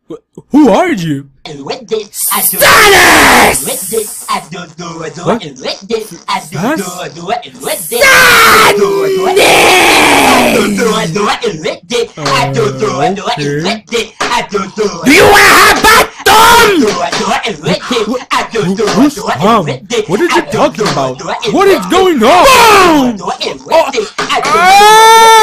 Who are you? Stannis! Do you want to have bathroom? Who's Tom? What are you talking about? What is going on?